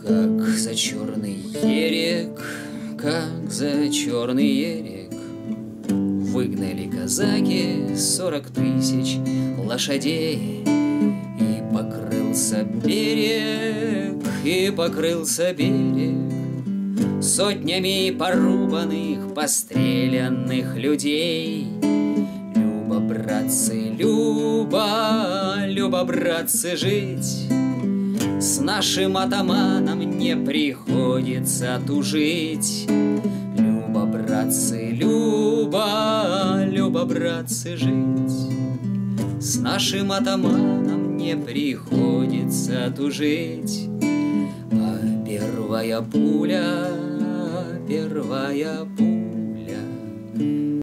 Как за черный ерек, как за черный ерек выгнали казаки 40 тысяч лошадей. И покрылся берег, и покрылся берег сотнями порубанных, пострелянных людей. Любо, братцы, любо, любо, братцы, жить. С нашим атаманом не приходится тужить. Любо, братцы, любо, любо, братцы, жить. С нашим атаманом не приходится тужить. А первая пуля